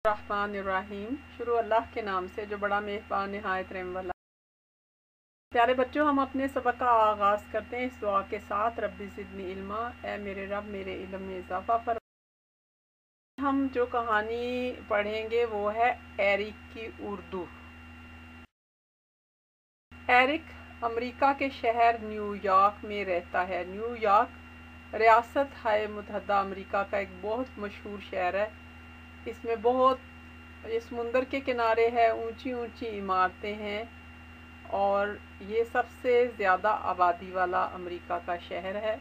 रहमानिर्रहीम। शुरू अल्लाह के नाम से जो बड़ा मेहरबान निहायत रहम वाला। प्यारे बच्चों, हम अपने सबक का आगाज़ करते हैं इस दुआ के साथ, रब्बी ज़िदनी इल्मा, ए मेरे रब मेरे इल्म में इजाफ़ा फरमा। हम जो कहानी पढ़ेंगे वो है एरिक की उर्दू। एरिक अमेरिका के शहर न्यूयॉर्क में रहता है। न्यूयॉर्क रियासत हाय मुत्तहदा अमेरिका का एक बहुत मशहूर शहर है। इसमें बहुत ये समुंदर के किनारे है, ऊंची ऊंची इमारतें हैं और ये सबसे ज़्यादा आबादी वाला अमेरिका का शहर है।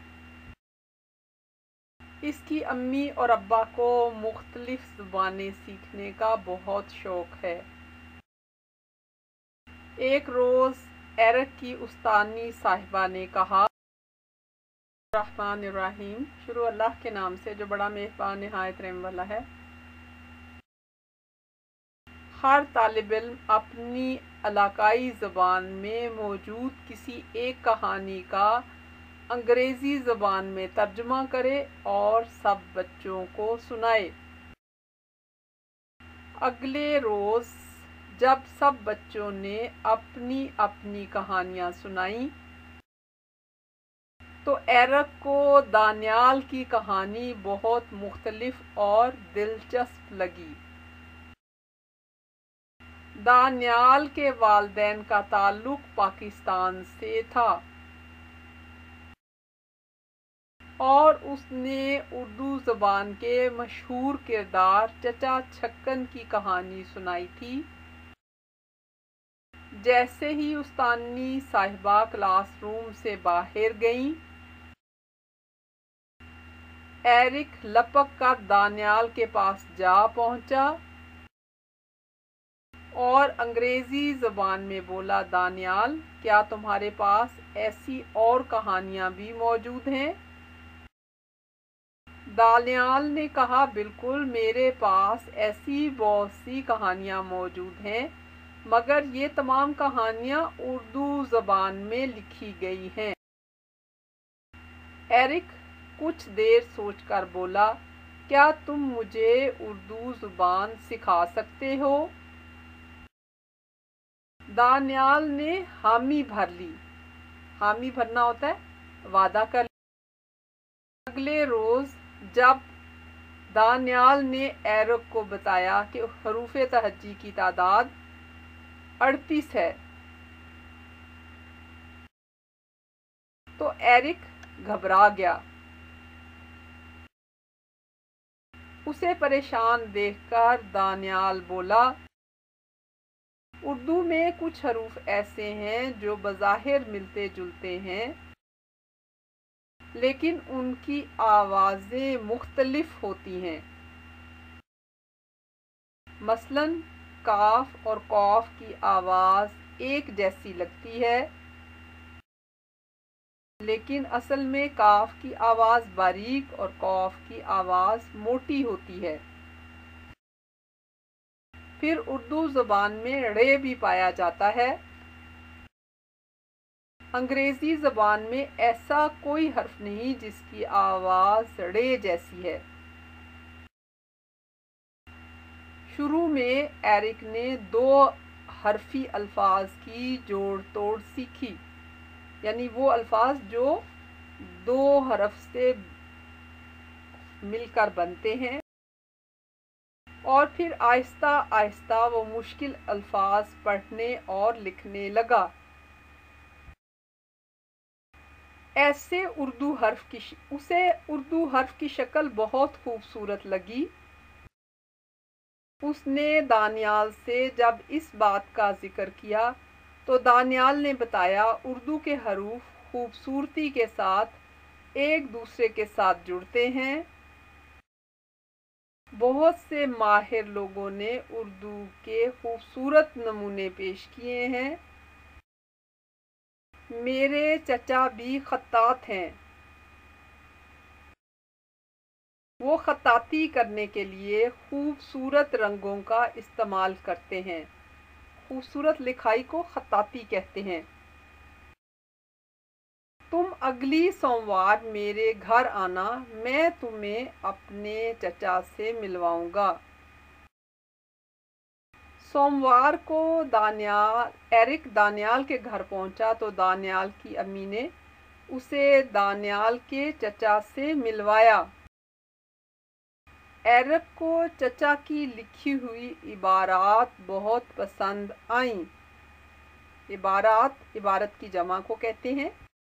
इसकी अम्मी और अब्बा को मुख्तलिफ ज़ुबानें सीखने का बहुत शौक़ है। एक रोज़ एरिक की उस्तानी साहिबा ने कहा, रहमानिर्रहीम, शुरू अल्लाह के नाम से जो बड़ा मेहरबान निहायत रहम वाला है। हर तालिब इल्म अपनी इलाकाई ज़बान में मौजूद किसी एक कहानी का अंग्रेज़ी ज़बान में तर्जुमा करे और सब बच्चों को सुनाए। अगले रोज़ जब सब बच्चों ने अपनी अपनी कहानियाँ सुनाई तो एरिक को दानियाल की कहानी बहुत मुख्तलिफ और दिलचस्प लगी। दानियाल के वालिदैन का ताल्लुक पाकिस्तान से था और उसने उर्दू ज़बान के मशहूर किरदार चचा छक्कन की कहानी सुनाई थी। जैसे ही उस्तानी साहिबा क्लासरूम से बाहर गईं, एरिक लपक कर दानियाल के पास जा पहुंचा और अंग्रेज़ी ज़बान में बोला, दानियाल, क्या तुम्हारे पास ऐसी और कहानियाँ भी मौजूद हैं? दानियाल ने कहा, बिल्कुल, मेरे पास ऐसी बहुत सी कहानियाँ मौजूद हैं, मगर ये तमाम कहानियाँ उर्दू ज़बान में लिखी गई हैं। एरिक कुछ देर सोचकर बोला, क्या तुम मुझे उर्दू ज़ुबान सिखा सकते हो? दानियाल ने हामी भर ली। हामी भरना होता है वादा कर। अगले रोज़ जब दानियाल ने एरिक को बताया कि हरूफ तहज्जी की तादाद 38 है, तो एरिक घबरा गया। उसे परेशान देखकर दानियाल बोला, उर्दू में कुछ हरूफ ऐसे हैं जो बज़ाहिर मिलते जुलते हैं, लेकिन उनकी आवाज़ें मुख्तलिफ होती हैं। मसलन काफ और कौफ की आवाज़ एक जैसी लगती है, लेकिन असल में काफ की आवाज़ बारीक और कौफ की आवाज़ मोटी होती है। फिर उर्दू ज़बान में रे भी पाया जाता है। अंग्रेज़ी ज़बान में ऐसा कोई हर्फ नहीं जिसकी आवाज़ रे जैसी है। शुरू में एरिक ने 2 हरफी अल्फाज की जोड़ तोड़ सीखी, यानी वो अल्फाज जो 2 हरफ से मिलकर बनते हैं, और फिर आहिस्ता आहिस्ता वो मुश्किल अल्फाज पढ़ने और लिखने लगा। ऐसे उसे उर्दू हर्फ की शक्ल बहुत खूबसूरत लगी। उसने दानियाल से जब इस बात का जिक्र किया तो दानियाल ने बताया, उर्दू के हरूफ खूबसूरती के साथ एक दूसरे के साथ जुड़ते हैं। बहुत से माहिर लोगों ने उर्दू के खूबसूरत नमूने पेश किए हैं। मेरे चचा भी खत्तात हैं। वो खत्ताती करने के लिए खूबसूरत रंगों का इस्तेमाल करते हैं। खूबसूरत लिखाई को खत्ताती कहते हैं। तुम अगली सोमवार मेरे घर आना, मैं तुम्हें अपने चचा से मिलवाऊंगा। सोमवार को एरिक दानियाल के घर पहुंचा तो दानियाल की अम्मी ने उसे दानियाल के चचा से मिलवाया। एरिक को चचा की लिखी हुई इबारात बहुत पसंद आईं। इबारत की जमा को कहते हैं।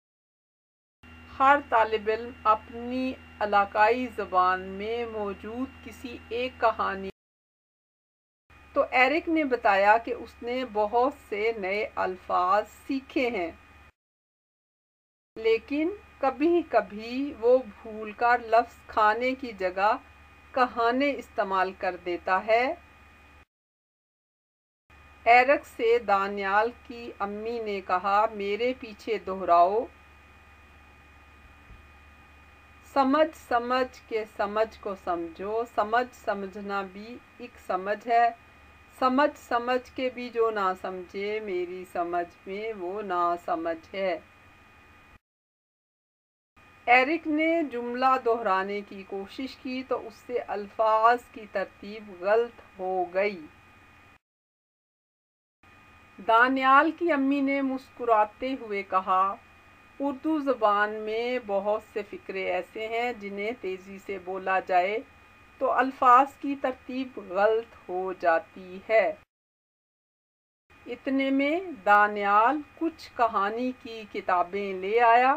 हर तालिब इल्म अपनी इलाकाई ज़बान में मौजूद किसी एक कहानी। तो एरिक ने बताया कि उसने बहुत से नए अल्फाज सीखे हैं, लेकिन कभी कभी वो भूलकर लफ्ज़ खाने की जगह कहाने इस्तेमाल कर देता है। एरिक से दानियाल की अम्मी ने कहा, मेरे पीछे दोहराओ। समझ समझ के समझ को समझो, समझ समझना भी एक समझ है। समझ समझ के भी जो ना समझे, मेरी समझ में वो ना समझ है। एरिक ने जुमला दोहराने की कोशिश की तो उससे अल्फाज की तरतीब गलत हो गई। दानियाल की अम्मी ने मुस्कुराते हुए कहा, उर्दू ज़बान में बहुत से फ़िक्रे ऐसे हैं जिन्हें तेज़ी से बोला जाए तो अल्फाज की तरतीब गलत हो जाती है। इतने में दानियाल कुछ कहानी की किताबें ले आया।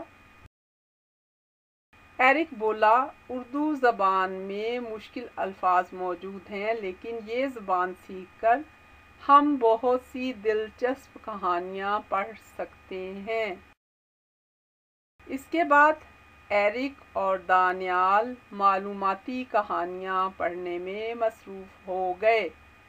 एरिक बोला, उर्दू ज़बान में मुश्किल अल्फाज मौजूद हैं, लेकिन ये ज़बान सीखकर हम बहुत सी दिलचस्प कहानियाँ पढ़ सकते हैं। इसके बाद एरिक और दानियाल मालूमाती कहानियाँ पढ़ने में मसरूफ़ हो गए।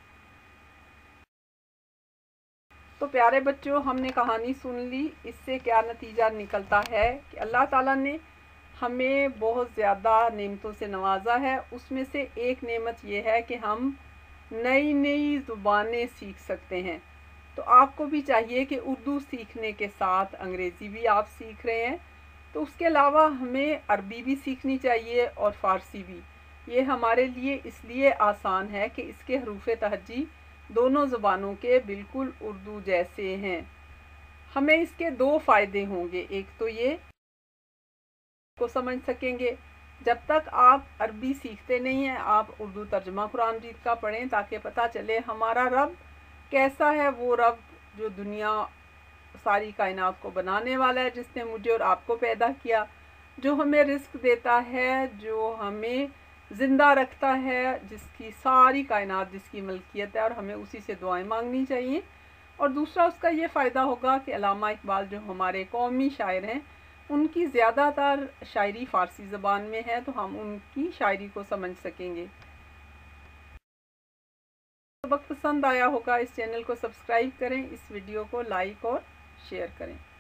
तो प्यारे बच्चों, हमने कहानी सुन ली। इससे क्या नतीजा निकलता है कि अल्लाह ताला ने हमें बहुत ज़्यादा नेमतों से नवाजा है। उसमें से एक नेमत ये है कि हम नई नई ज़ुबानें सीख सकते हैं। तो आपको भी चाहिए कि उर्दू सीखने के साथ अंग्रेज़ी भी आप सीख रहे हैं, तो उसके अलावा हमें अरबी भी सीखनी चाहिए और फ़ारसी भी। ये हमारे लिए इसलिए आसान है कि इसके हरूफ तहज्जी दोनों ज़बानों के बिल्कुल उर्दू जैसे हैं। हमें इसके दो फ़ायदे होंगे। एक तो ये को समझ सकेंगे। जब तक आप अरबी सीखते नहीं हैं, आप उर्दू तर्जुमा कुरान मजीद का पढ़ें ताकि पता चले हमारा रब कैसा है। वो रब जो दुनिया सारी कायनात को बनाने वाला है, जिसने मुझे और आपको पैदा किया, जो हमें रिस्क देता है, जो हमें ज़िंदा रखता है, जिसकी सारी कायनात जिसकी मलकियत है, और हमें उसी से दुआएं मांगनी चाहिए। और दूसरा उसका ये फ़ायदा होगा कि अल्लामा इकबाल जो हमारे कौमी शायर हैं, उनकी ज़्यादातर शायरी फ़ारसी ज़बान में है, तो हम उनकी शायरी को समझ सकेंगे। सबक पसंद आया होगा, इस चैनल को सब्सक्राइब करें, इस वीडियो को लाइक और शेयर करें।